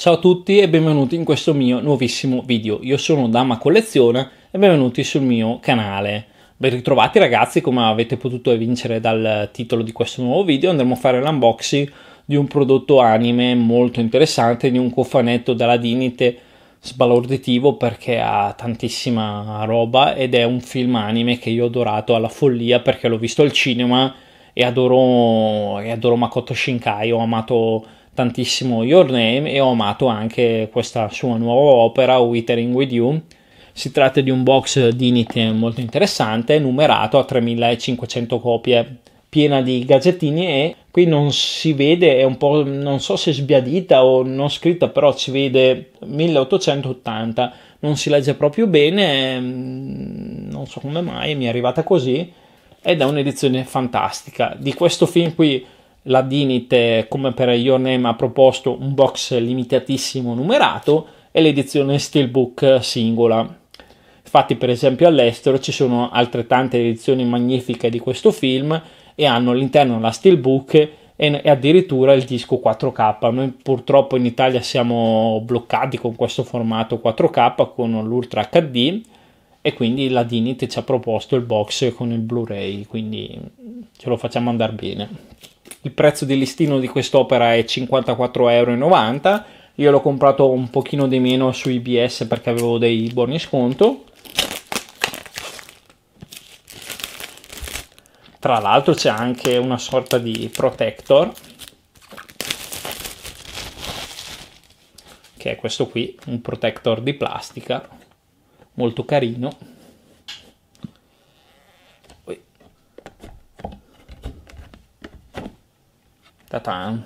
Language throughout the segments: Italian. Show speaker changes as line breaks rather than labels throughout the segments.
Ciao a tutti e benvenuti in questo mio nuovissimo video. Io sono Dama Colleziona e benvenuti sul mio canale. Ben ritrovati ragazzi, come avete potuto evincere dal titolo di questo nuovo video, andremo a fare l'unboxing di un prodotto anime molto interessante, di un cofanetto dalla Dinite sbalorditivo perché ha tantissima roba ed è un film anime che io ho adorato alla follia perché l'ho visto al cinema e adoro Makoto Shinkai, ho amato tantissimo Your Name e ho amato anche questa sua nuova opera Withering With You. Si tratta di un box Dinite molto interessante, numerato a 3500 copie, piena di gadgettini, e qui non si vede, è un po', non so se sbiadita o non scritta, però si vede 1880, non si legge proprio bene, non so come mai mi è arrivata così, ed è un'edizione fantastica. Di questo film qui la Dinite, come per Your Name, ha proposto un box limitatissimo numerato e l'edizione Steelbook singola. Infatti, per esempio, all'estero ci sono altrettante edizioni magnifiche di questo film e hanno all'interno la Steelbook e addirittura il disco 4K. Noi purtroppo in Italia siamo bloccati con questo formato 4K con l'Ultra HD e quindi la Dinite ci ha proposto il box con il Blu-ray, quindi ce lo facciamo andare bene. Il prezzo di listino di quest'opera è 54,90 €. Io l'ho comprato un pochino di meno su IBS perché avevo dei buoni sconto. Tra l'altro c'è anche una sorta di protector, che è questo qui, un protector di plastica molto carino. Ta-tan.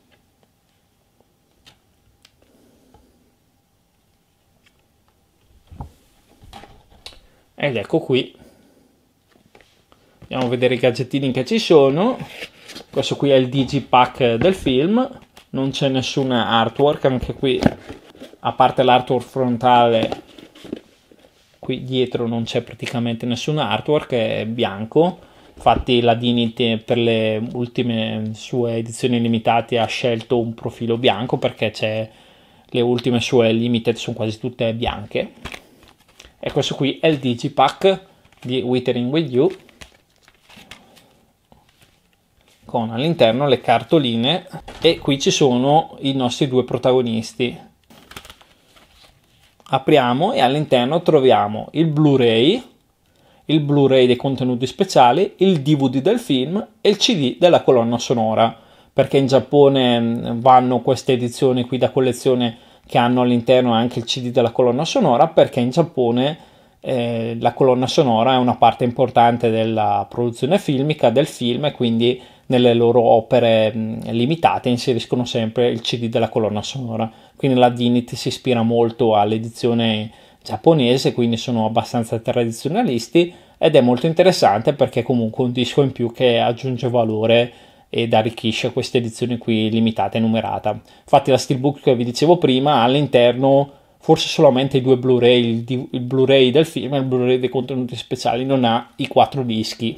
Ed ecco qui, andiamo a vedere i gadgettini che ci sono. Questo qui è il digipack del film, non c'è nessuna artwork, anche qui a parte l'artwork frontale qui dietro non c'è praticamente nessuna artwork, è bianco. Infatti la Dinite per le ultime sue edizioni limitate ha scelto un profilo bianco perché le ultime sue limited sono quasi tutte bianche. E questo qui è il digipack di Withering With You, con all'interno le cartoline, e qui ci sono i nostri due protagonisti. Apriamo e all'interno troviamo il Blu-ray dei contenuti speciali, il DVD del film e il CD della colonna sonora, perché in Giappone vanno queste edizioni qui da collezione che hanno all'interno anche il CD della colonna sonora, perché in Giappone la colonna sonora è una parte importante della produzione filmica del film e quindi nelle loro opere limitate inseriscono sempre il CD della colonna sonora. Quindi la Dinite si ispira molto all'edizione giapponese, quindi sono abbastanza tradizionalisti, ed è molto interessante perché comunque un disco in più che aggiunge valore ed arricchisce queste edizioni qui limitate e numerata. Infatti la Steelbook che vi dicevo prima ha all'interno forse solamente i due Blu-ray, il Blu-ray del film e il Blu-ray dei contenuti speciali, non ha i 4 dischi.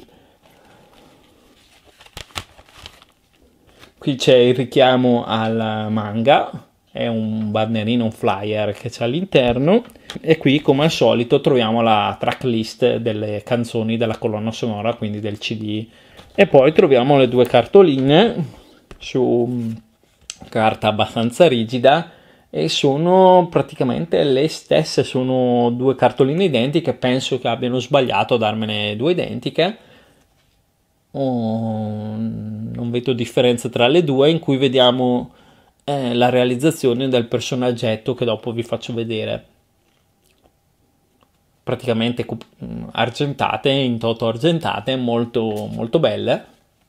Qui c'è il richiamo al manga, è un bannerino, un flyer che c'è all'interno, e qui come al solito troviamo la tracklist delle canzoni della colonna sonora, quindi del CD, e poi troviamo le due cartoline su carta abbastanza rigida e sono praticamente le stesse, sono due cartoline identiche, penso che abbiano sbagliato a darmene due identiche. Non vedo differenza tra le due, in cui vediamo la realizzazione del personaggetto che dopo vi faccio vedere, praticamente argentate, in toto argentate, molto molto belle.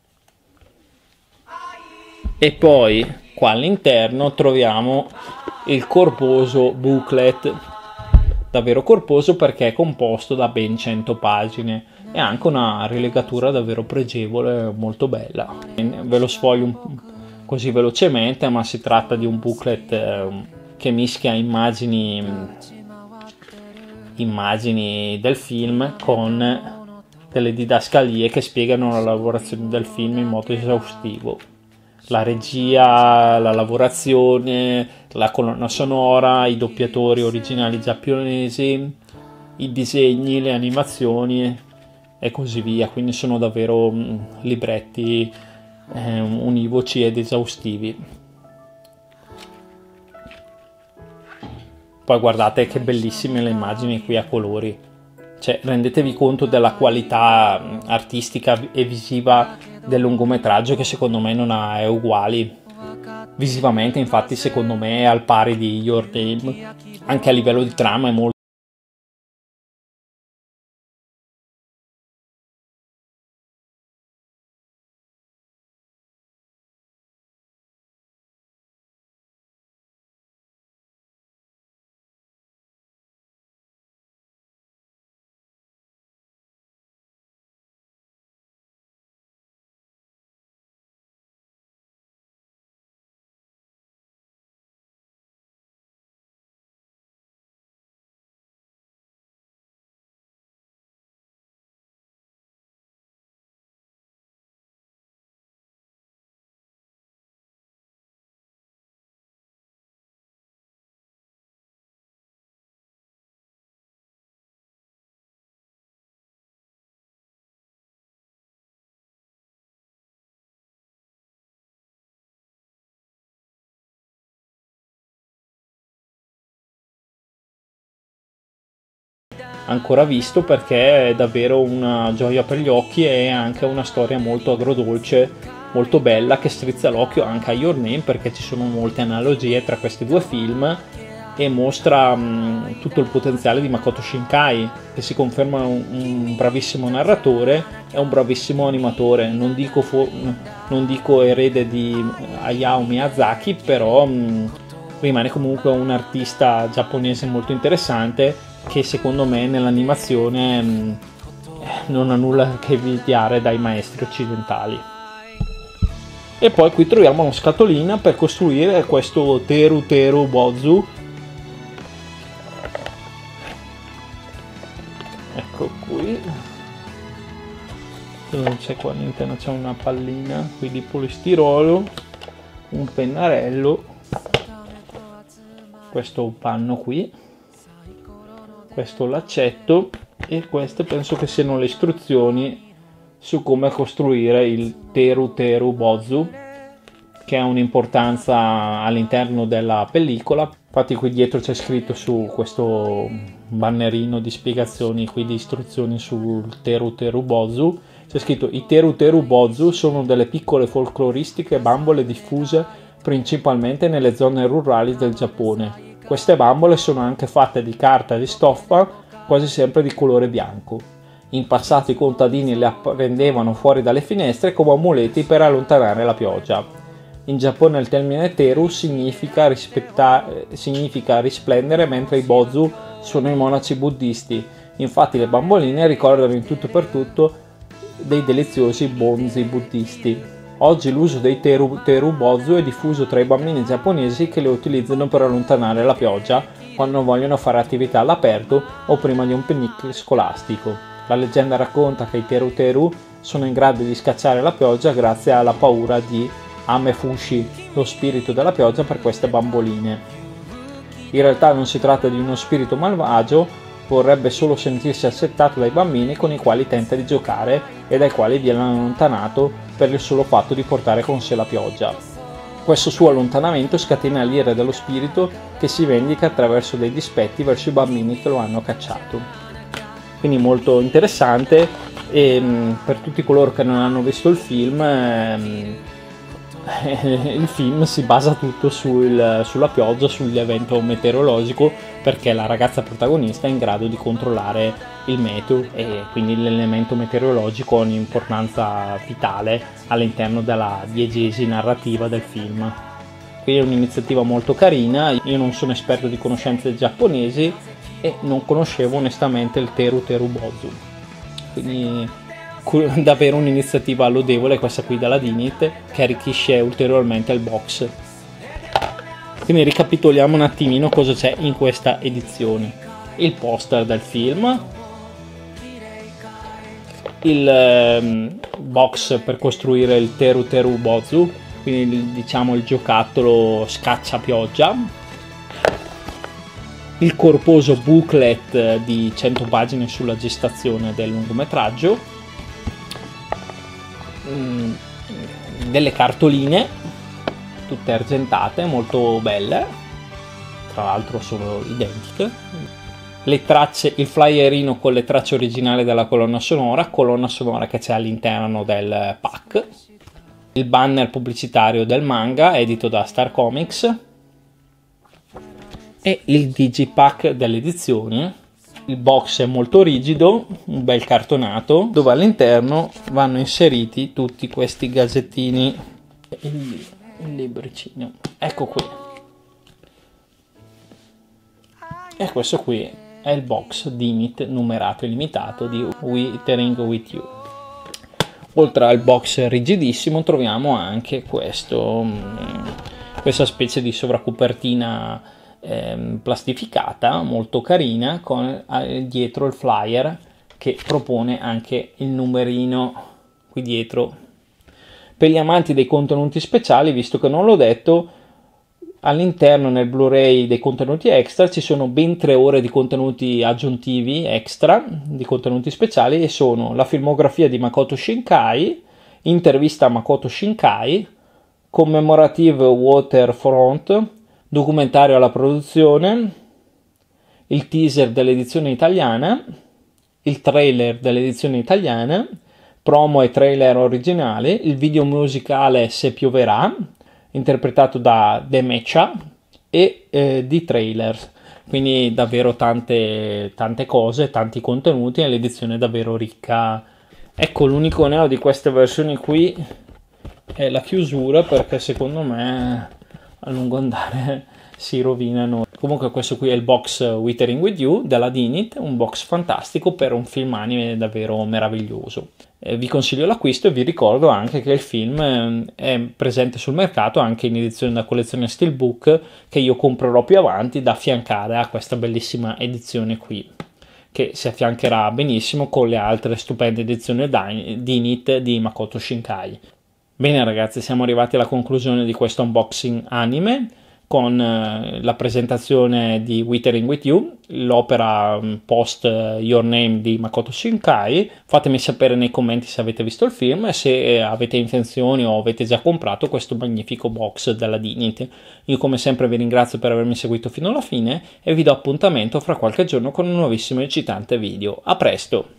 E poi qua all'interno troviamo il corposo booklet, davvero corposo perché è composto da ben 100 pagine e anche una rilegatura davvero pregevole, molto bella. Ve lo sfoglio così velocemente, ma si tratta di un booklet che mischia immagini del film con delle didascalie che spiegano la lavorazione del film in modo esaustivo. la regia, la lavorazione, la colonna sonora, i doppiatori originali giapponesi, i disegni, le animazioni e così via. Quindi sono davvero libretti univoci ed esaustivi. Poi guardate che bellissime le immagini qui a colori, cioè rendetevi conto della qualità artistica e visiva del lungometraggio, che secondo me non ha uguali. Visivamente infatti secondo me è al pari di Your Name, anche a livello di trama è molto. Ancora visto, perché è davvero una gioia per gli occhi e anche una storia molto agrodolce, molto bella, che strizza l'occhio anche a Your Name, perché ci sono molte analogie tra questi due film e mostra tutto il potenziale di Makoto Shinkai, che si conferma un bravissimo narratore e un bravissimo animatore. Non dico erede di Hayao Miyazaki, però rimane comunque un artista giapponese molto interessante, che secondo me nell'animazione non ha nulla che invidiare dai maestri occidentali. E poi qui troviamo una scatolina per costruire questo Teru Teru Bozu. Ecco qui, non c'è qua all'interno, c'è una pallina qui di polistirolo, un pennarello, questo panno qui, questo laccetto, e queste penso che siano le istruzioni su come costruire il Teru Teru Bozu, che ha un'importanza all'interno della pellicola. Infatti qui dietro c'è scritto, su questo bannerino di spiegazioni qui di istruzioni sul Teru Teru Bozu, c'è scritto: i Teru Teru Bozu sono delle piccole folcloristiche bambole diffuse principalmente nelle zone rurali del Giappone. Queste bambole sono anche fatte di carta e di stoffa, quasi sempre di colore bianco. In passato i contadini le appendevano fuori dalle finestre come amuleti per allontanare la pioggia. In Giappone il termine teru significa risplendere, mentre i bozu sono i monaci buddisti. Infatti le bamboline ricordano in tutto e per tutto dei deliziosi bonzi buddisti. Oggi l'uso dei Teru Teru Bozu è diffuso tra i bambini giapponesi, che le utilizzano per allontanare la pioggia quando vogliono fare attività all'aperto o prima di un picnic scolastico. La leggenda racconta che i Teru Teru sono in grado di scacciare la pioggia grazie alla paura di Amefushi, lo spirito della pioggia, per queste bamboline. In realtà non si tratta di uno spirito malvagio, vorrebbe solo sentirsi accettato dai bambini con i quali tenta di giocare e dai quali viene allontanato per il solo fatto di portare con sé la pioggia. Questo suo allontanamento scatena l'ira dello spirito, che si vendica attraverso dei dispetti verso i bambini che lo hanno cacciato. Quindi molto interessante, e per tutti coloro che non hanno visto il film si basa tutto sulla pioggia, sull'evento meteorologico, perché la ragazza protagonista è in grado di controllare il meteo, e quindi l'elemento meteorologico ha un'importanza vitale all'interno della diegesi narrativa del film. Quindi è un'iniziativa molto carina. Io non sono esperto di conoscenze giapponesi e non conoscevo onestamente il Teru Teru Bozu, quindi davvero un'iniziativa lodevole questa qui dalla Dinit, che arricchisce ulteriormente il box. Quindi ricapitoliamo un attimino cosa c'è in questa edizione: il poster del film, il box per costruire il Teru Teru Bozu, quindi diciamo il giocattolo scacciapioggia, il corposo booklet di 100 pagine sulla gestazione del lungometraggio, delle cartoline tutte argentate molto belle, tra l'altro sono identiche, le tracce, il flyerino con le tracce originali della colonna sonora che c'è all'interno del pack, il banner pubblicitario del manga edito da Star Comics e il digipack delle edizioni. Il box è molto rigido, un bel cartonato, dove all'interno vanno inseriti tutti questi gadgettini. Il libricino, ecco qui, e questo qui è il box Dinit numerato e limitato di Withering With You. Oltre al box rigidissimo troviamo anche questa specie di sovracopertina plastificata molto carina, con dietro il flyer che propone anche il numerino qui dietro. Per gli amanti dei contenuti speciali, visto che non l'ho detto, all'interno nel Blu-ray dei contenuti extra ci sono ben 3 ore di contenuti aggiuntivi extra, di contenuti speciali, e sono la filmografia di Makoto Shinkai, intervista a Makoto Shinkai, commemorative waterfront, documentario alla produzione, il teaser dell'edizione italiana, il trailer dell'edizione italiana, promo e trailer originali, il video musicale Se pioverà, interpretato da The Mecha, e di trailer. Quindi davvero tante cose, tanti contenuti, e l'edizione è davvero ricca. Ecco, l'unico neo di queste versioni qui è la chiusura, perché secondo me a lungo andare si rovinano. Comunque questo qui è il box Withering With You della Dinit, un box fantastico per un film anime davvero meraviglioso. Vi consiglio l'acquisto e vi ricordo anche che il film è presente sul mercato anche in edizione da collezione Steelbook, che io comprerò più avanti da affiancare a questa bellissima edizione qui, che si affiancherà benissimo con le altre stupende edizioni Dinit di Makoto Shinkai. Bene ragazzi, siamo arrivati alla conclusione di questo unboxing anime, con la presentazione di Withering With You, l'opera post Your Name di Makoto Shinkai. Fatemi sapere nei commenti se avete visto il film e se avete intenzioni o avete già comprato questo magnifico box della Dinit. Io come sempre vi ringrazio per avermi seguito fino alla fine e vi do appuntamento fra qualche giorno con un nuovissimo e eccitante video. A presto!